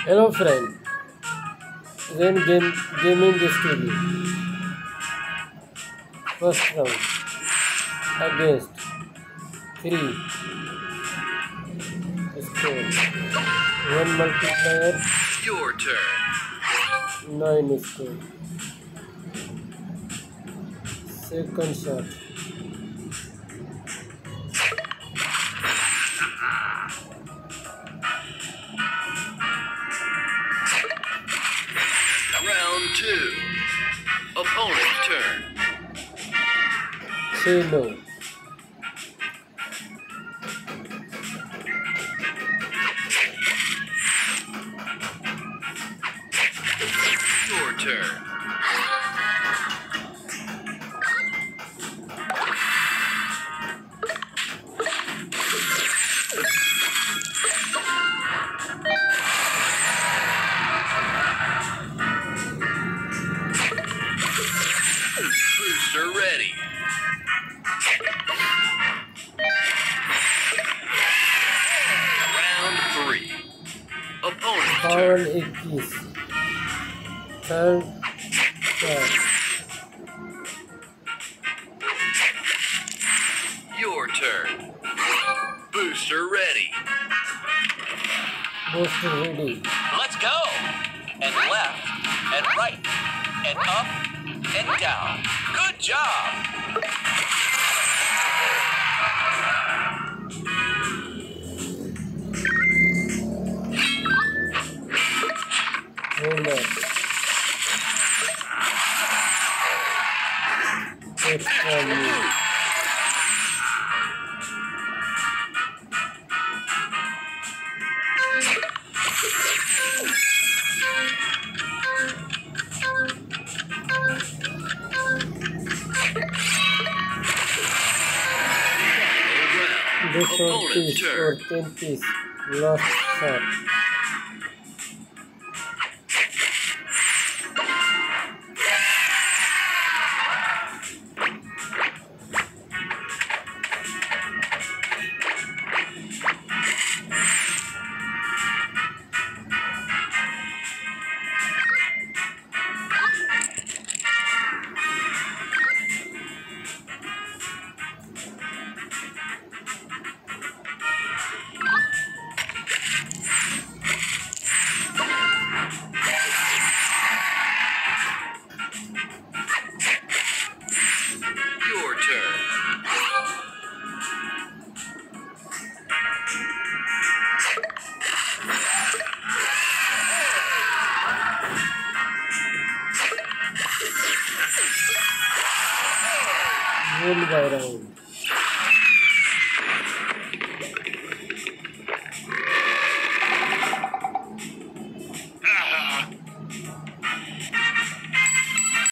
Hello friend, Zen Gaming Studio. First round against 3 score. 1 multiplier Your turn. 9 score. Second shot. Round 2. Opponent's turn. Say no. Your turn. Booster ready. Round 3. Opponent's Foul turn. 21. Third shot. Your turn. Booster ready. Booster ready. Let's go. And left, and right, and up, and down. Good job. Winner. It's from you. This one Opponent's piece or turn. 10 piece. Last shot. Your turn. Win by round.